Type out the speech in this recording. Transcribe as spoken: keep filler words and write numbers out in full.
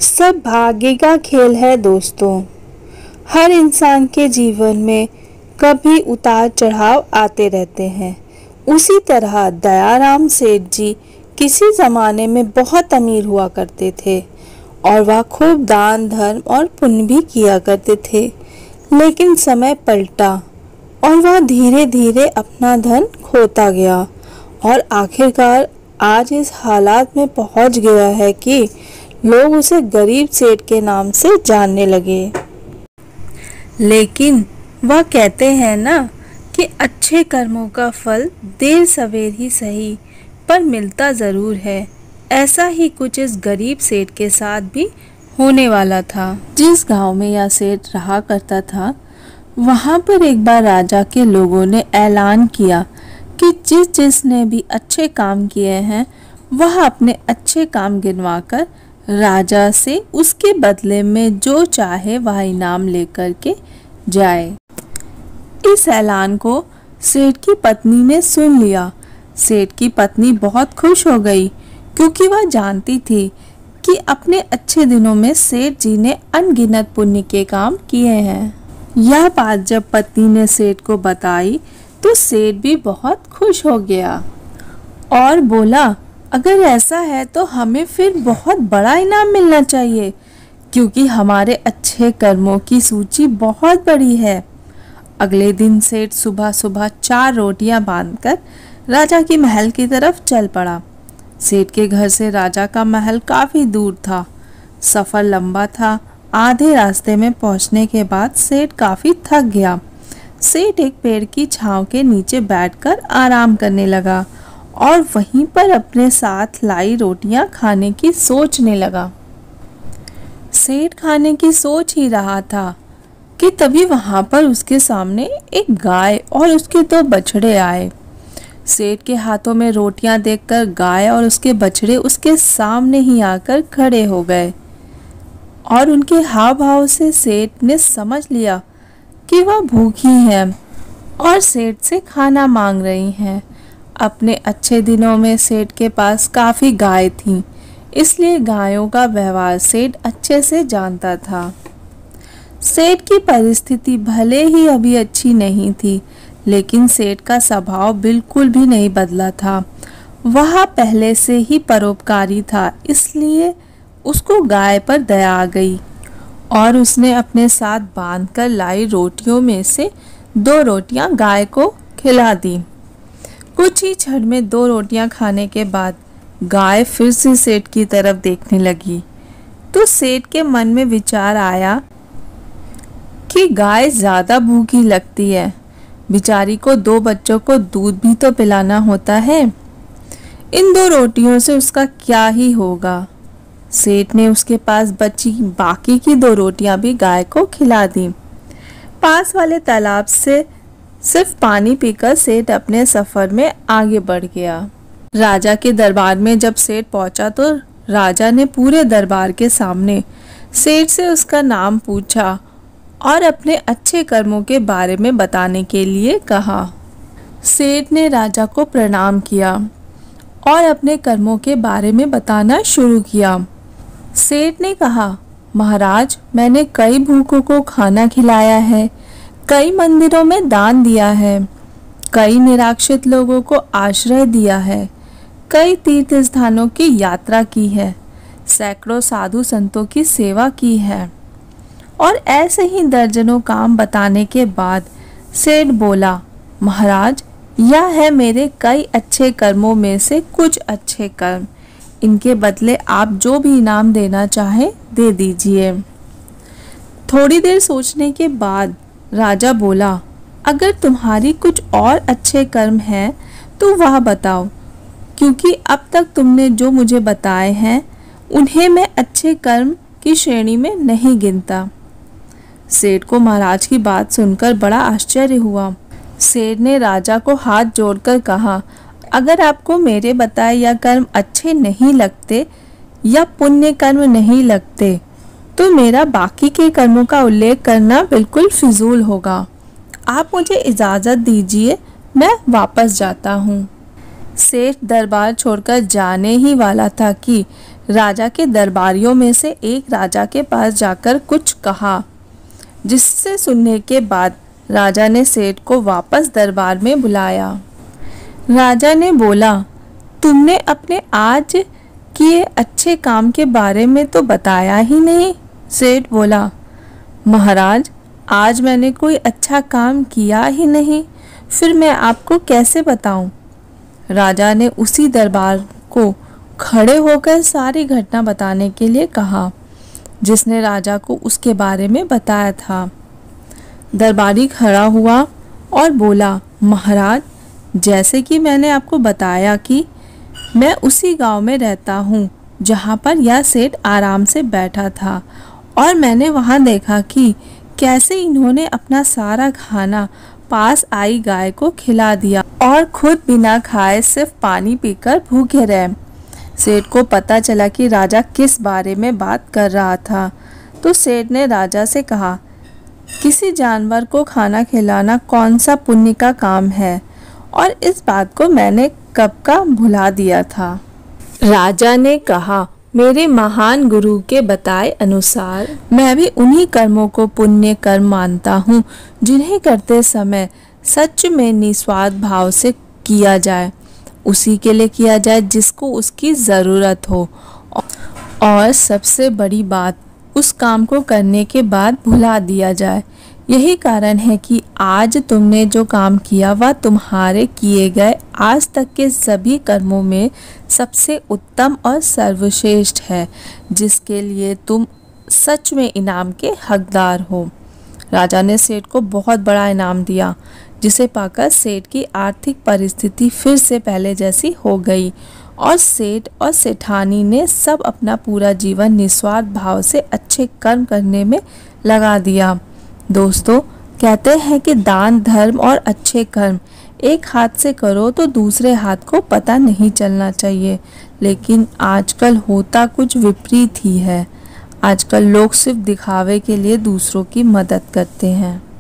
सब भाग्य का खेल है दोस्तों। हर इंसान के जीवन में कभी उतार चढ़ाव आते रहते हैं। उसी तरह दयाराम सेठ जी किसी ज़माने में बहुत अमीर हुआ करते थे और वह खूब दान धर्म और पुण्य भी किया करते थे। लेकिन समय पलटा और वह धीरे धीरे अपना धन खोता गया और आखिरकार आज इस हालात में पहुंच गया है कि लोग उसे गरीब सेठ के नाम से जानने लगे। लेकिन वह कहते हैं ना कि अच्छे कर्मों का फल देर सवेर ही सही पर मिलता ज़रूर है। ऐसा ही कुछ इस गरीब सेठ के साथ भी होने वाला था। जिस गांव में यह सेठ रहा करता था, वहां पर एक बार राजा के लोगों ने ऐलान किया कि जिस जिसने भी अच्छे काम किए हैं वह अपने अच्छे काम गिनवाकर राजा से उसके बदले में जो चाहे वह इनाम लेकर के जाए। इस ऐलान को सेठ की पत्नी ने सुन लिया। सेठ की पत्नी बहुत खुश हो गई क्योंकि वह जानती थी कि अपने अच्छे दिनों में सेठ जी ने अनगिनत पुण्य के काम किए हैं। यह बात जब पत्नी ने सेठ को बताई तो सेठ भी बहुत खुश हो गया और बोला, अगर ऐसा है तो हमें फिर बहुत बड़ा इनाम मिलना चाहिए क्योंकि हमारे अच्छे कर्मों की सूची बहुत बड़ी है। अगले दिन सेठ सुबह सुबह चार रोटियां बांधकर राजा की महल की तरफ चल पड़ा। सेठ के घर से राजा का महल काफी दूर था। सफर लंबा था। आधे रास्ते में पहुंचने के बाद सेठ काफी थक गया। सेठ एक पेड़ की छांव के नीचे बैठकर आराम करने लगा और वहीं पर अपने साथ लाई रोटियां खाने की सोचने लगा। सेठ खाने की सोच ही रहा था कि तभी वहां पर उसके सामने एक गाय और उसके दो बछड़े आए। सेठ के हाथों में रोटियां देखकर गाय और उसके बछड़े उसके सामने ही आकर खड़े हो गए और उनके हाव भाव से सेठ ने समझ लिया कि वह भूखी हैं और सेठ से खाना मांग रही हैं। अपने अच्छे दिनों में सेठ के पास काफ़ी गाय थीं, इसलिए गायों का व्यवहार सेठ अच्छे से जानता था। सेठ की परिस्थिति भले ही अभी अच्छी नहीं थी, लेकिन सेठ का स्वभाव बिल्कुल भी नहीं बदला था। वह पहले से ही परोपकारी था, इसलिए उसको गाय पर दया आ गई और उसने अपने साथ बांधकर लाई रोटियों में से दो रोटियां गाय को खिला दी। कुछ ही क्षण में दो रोटियां खाने के बाद गाय फिर से सेठ की तरफ देखने लगी तो सेठ के मन में विचार आया कि गाय ज्यादा भूखी लगती है, बेचारी को दो बच्चों को दूध भी तो पिलाना होता है, इन दो रोटियों से उसका क्या ही होगा। सेठ ने उसके पास बची बाकी की दो रोटियां भी गाय को खिला दी। पास वाले तालाब से सिर्फ पानी पीकर सेठ अपने सफर में आगे बढ़ गया। राजा के दरबार में जब सेठ पहुंचा तो राजा ने पूरे दरबार के सामने सेठ से उसका नाम पूछा और अपने अच्छे कर्मों के बारे में बताने के लिए कहा। सेठ ने राजा को प्रणाम किया और अपने कर्मों के बारे में बताना शुरू किया। सेठ ने कहा, महाराज, मैंने कई भूखों को खाना खिलाया है, कई मंदिरों में दान दिया है, कई निराश्रित लोगों को आश्रय दिया है, कई तीर्थ स्थानों की यात्रा की है, सैकड़ों साधु संतों की सेवा की है। और ऐसे ही दर्जनों काम बताने के बाद सेठ बोला, महाराज, यह है मेरे कई अच्छे कर्मों में से कुछ अच्छे कर्म, इनके बदले आप जो भी इनाम देना चाहें दे दीजिए। थोड़ी देर सोचने के बाद राजा बोला, अगर तुम्हारी कुछ और अच्छे कर्म हैं तो वह बताओ, क्योंकि अब तक तुमने जो मुझे बताए हैं उन्हें मैं अच्छे कर्म की श्रेणी में नहीं गिनता। सेठ को महाराज की बात सुनकर बड़ा आश्चर्य हुआ। सेठ ने राजा को हाथ जोड़कर कहा, अगर आपको मेरे बताए या कर्म अच्छे नहीं लगते या पुण्य कर्म नहीं लगते तो मेरा बाकी के कर्मों का उल्लेख करना बिल्कुल फिजूल होगा। आप मुझे इजाज़त दीजिए, मैं वापस जाता हूँ। सेठ दरबार छोड़कर जाने ही वाला था कि राजा के दरबारियों में से एक राजा के पास जाकर कुछ कहा, जिससे सुनने के बाद राजा ने सेठ को वापस दरबार में बुलाया। राजा ने बोला, तुमने अपने आज किए अच्छे काम के बारे में तो बताया ही नहीं। सेठ बोला, महाराज, आज मैंने कोई अच्छा काम किया ही नहीं, फिर मैं आपको कैसे बताऊं? राजा ने उसी दरबार को खड़े होकर सारी घटना बताने के लिए कहा, जिसने राजा को उसके बारे में बताया था। दरबारी खड़ा हुआ और बोला, महाराज, जैसे कि मैंने आपको बताया कि मैं उसी गांव में रहता हूँ जहाँ पर यह सेठ आराम से बैठा था, और मैंने वहाँ देखा कि कैसे इन्होंने अपना सारा खाना पास आई गाय को खिला दिया और खुद बिना खाए सिर्फ पानी पीकर भूखे रहे। सेठ को पता चला कि राजा किस बारे में बात कर रहा था, तो सेठ ने राजा से कहा, किसी जानवर को खाना खिलाना कौन सा पुण्य का काम है, और इस बात को मैंने कब का भुला दिया था। राजा ने कहा, मेरे महान गुरु के बताए अनुसार मैं भी उन्हीं कर्मों को पुण्य कर्म मानता हूँ जिन्हें करते समय सच में निस्वार्थ भाव से किया जाए, उसी के लिए किया जाए जिसको उसकी ज़रूरत हो, और सबसे बड़ी बात, उस काम को करने के बाद भुला दिया जाए। यही कारण है कि आज तुमने जो काम किया वह तुम्हारे किए गए आज तक के सभी कर्मों में सबसे उत्तम और सर्वश्रेष्ठ है, जिसके लिए तुम सच में इनाम के हकदार हो। राजा ने सेठ को बहुत बड़ा इनाम दिया, जिसे पाकर सेठ की आर्थिक परिस्थिति फिर से पहले जैसी हो गई, और सेठ और सेठानी ने सब अपना पूरा जीवन निस्वार्थ भाव से अच्छे कर्म करने में लगा दिया। दोस्तों, कहते हैं कि दान, धर्म और अच्छे कर्म एक हाथ से करो तो दूसरे हाथ को पता नहीं चलना चाहिए, लेकिन आजकल होता कुछ विपरीत ही है। आजकल लोग सिर्फ दिखावे के लिए दूसरों की मदद करते हैं।